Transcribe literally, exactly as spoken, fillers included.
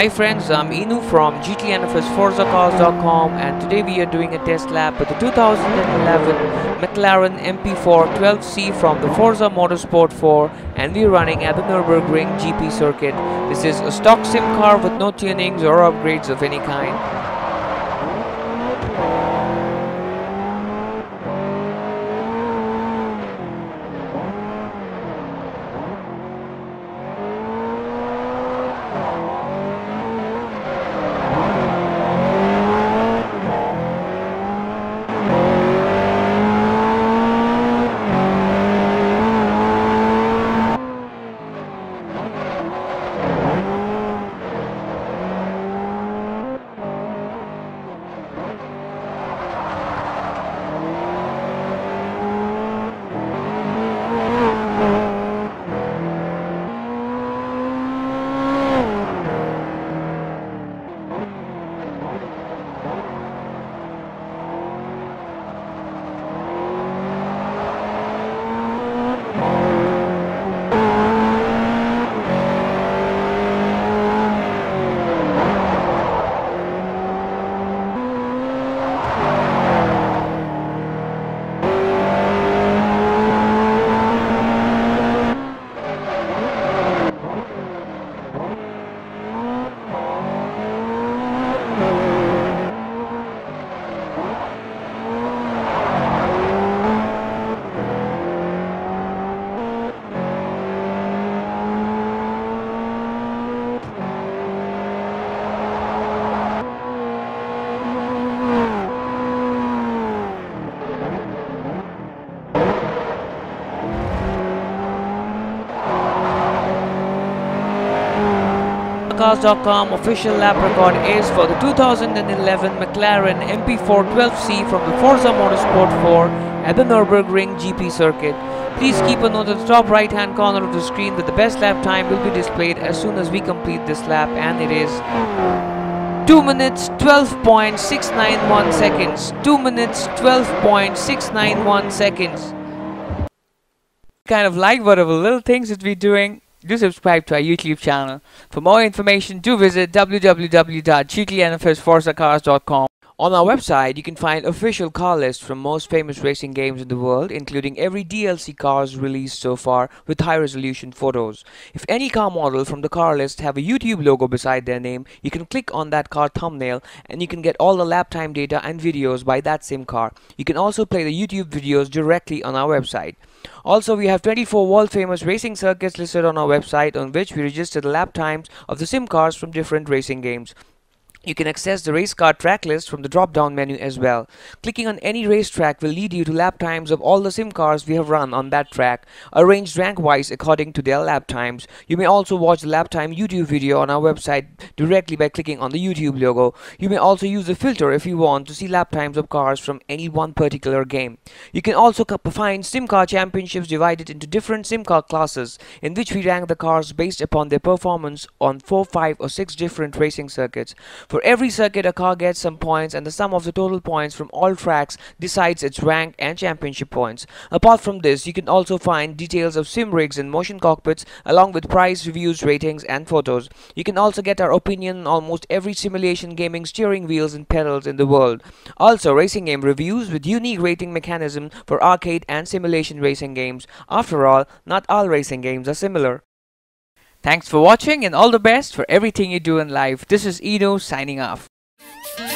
Hi friends, I'm Inu from G T N F S Forza Cars dot com, and today we are doing a test lap with the two thousand eleven McLaren M P four twelve C from the Forza Motorsport four, and we're running at the Nürburgring G P circuit. This is a stock sim car with no tunings or upgrades of any kind. Cars dot com official lap record is for the two thousand eleven McLaren M P four twelve C from the Forza Motorsport four at the Nürburgring G P circuit. Please keep a note at the top right hand corner of the screen that the best lap time will be displayed as soon as we complete this lap, and it is two minutes twelve point six nine one seconds. two minutes twelve point six nine one seconds. Kind of like whatever little things that we're doing. Do subscribe to our YouTube channel. For more information, do visit w w w dot g t n f s forza cars dot com. On our website, you can find official car lists from most famous racing games in the world, including every D L C cars released so far with high-resolution photos. If any car model from the car list have a YouTube logo beside their name, you can click on that car thumbnail and you can get all the lap time data and videos by that same car. You can also play the YouTube videos directly on our website. Also, we have twenty-four world-famous racing circuits listed on our website, on which we register the lap times of the sim cars from different racing games. You can access the race car track list from the drop-down menu as well. Clicking on any racetrack will lead you to lap times of all the sim cars we have run on that track, arranged rank-wise according to their lap times. You may also watch the lap time YouTube video on our website directly by clicking on the YouTube logo. You may also use the filter if you want to see lap times of cars from any one particular game. You can also find sim car championships divided into different sim car classes, in which we rank the cars based upon their performance on four, five or six different racing circuits. For every circuit, a car gets some points, and the sum of the total points from all tracks decides its rank and championship points. Apart from this, you can also find details of sim rigs and motion cockpits, along with price, reviews, ratings, and photos. You can also get our opinion on almost every simulation gaming steering wheels and pedals in the world. Also, racing game reviews with unique rating mechanism for arcade and simulation racing games. After all, not all racing games are similar. Thanks for watching, and all the best for everything you do in life. This is Eno signing off.